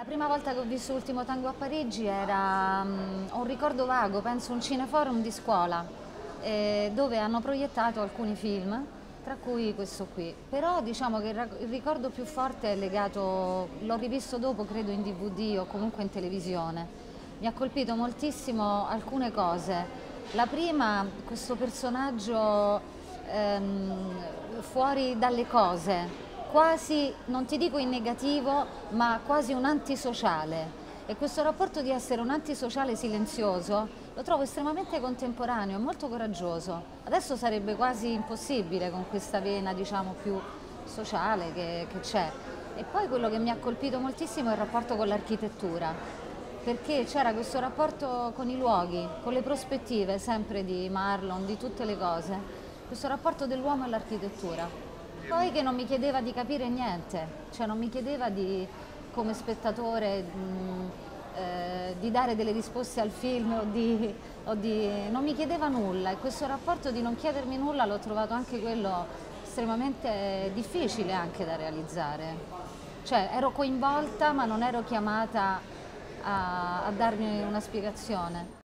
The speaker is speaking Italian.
La prima volta che ho visto Ultimo Tango a Parigi era un ricordo vago, penso un cineforum di scuola, dove hanno proiettato alcuni film, tra cui questo qui. Però diciamo che il ricordo più forte è legato, l'ho rivisto dopo, credo in DVD o comunque in televisione. Mi ha colpito moltissimo alcune cose. La prima, questo personaggio fuori dalle cose, quasi, non ti dico in negativo, ma quasi un antisociale. E questo rapporto di essere un antisociale silenzioso lo trovo estremamente contemporaneo e molto coraggioso. Adesso sarebbe quasi impossibile con questa vena, diciamo, più sociale che c'è. E poi quello che mi ha colpito moltissimo è il rapporto con l'architettura, perché c'era questo rapporto con i luoghi, con le prospettive sempre di Marlon, di tutte le cose, questo rapporto dell'uomo e l'architettura. Poi che non mi chiedeva di capire niente, cioè non mi chiedeva di, come spettatore, di dare delle risposte al film non mi chiedeva nulla, e questo rapporto di non chiedermi nulla l'ho trovato anche quello estremamente difficile anche da realizzare. Cioè ero coinvolta ma non ero chiamata a darmi una spiegazione.